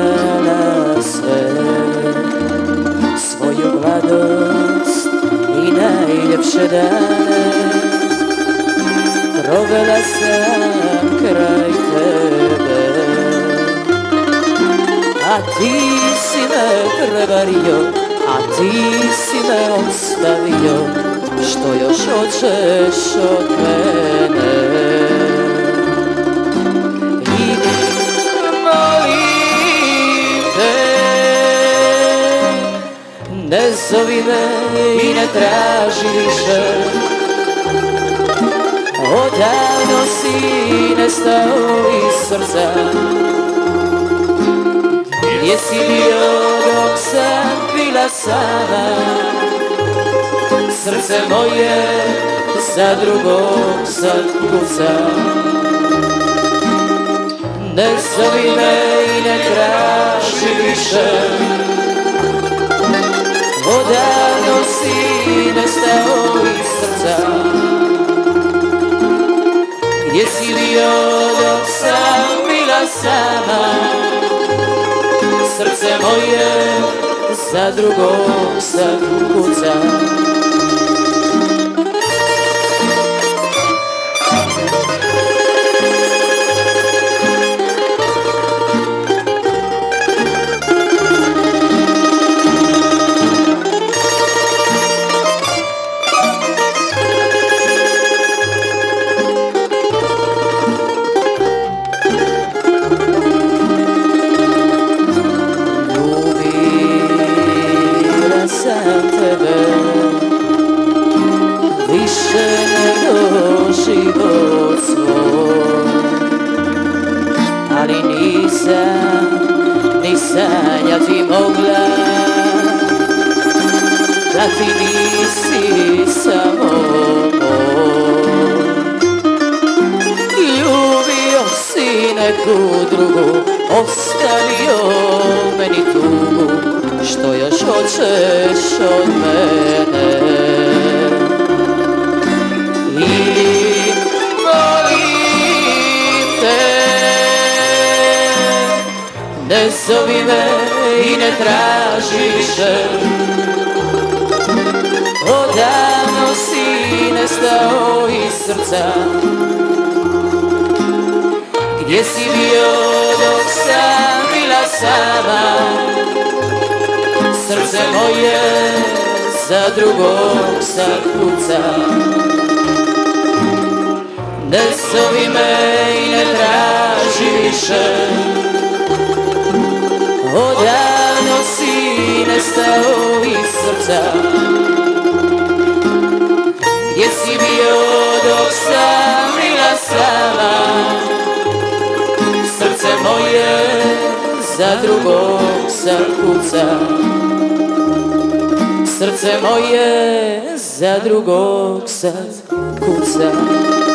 dala sve, svoju mladost i najljepše dane. Provela sam kraj tebe, a ti si me prevario, a ti si me ostavio. Što još hoćeš od mene? Idi, molim te, ne zovi me i ne traži više. Odavno si nestao iz srca. Gdje si bio dok sam bila sama? Srce moje za drugog sad kuca. Ne zovi me i ne traži više. Odavno si nestao iz srca. Gdje si bio dok sam bila sama? Srce moje za drugog sad kuca. Više nego život svoj, ali nisam ni sanjati mogla da ti nisi samo moj. Ljubio si neku drugu, ostavio meni tugu. Što još hoćeš od mene? Ili molim te, ne zovi me i ne traži više. Odavno si nestao iz srca. Gdje si bio dok sam bila sama? Srce moje za drugog sad kuca. Ne zovi me i ne traži više. Odavno si nestao iz srca. Gdje si bio dok sam bila sama? Srce moje za drugog sad kuca. Srce moje za drugog sad kuca.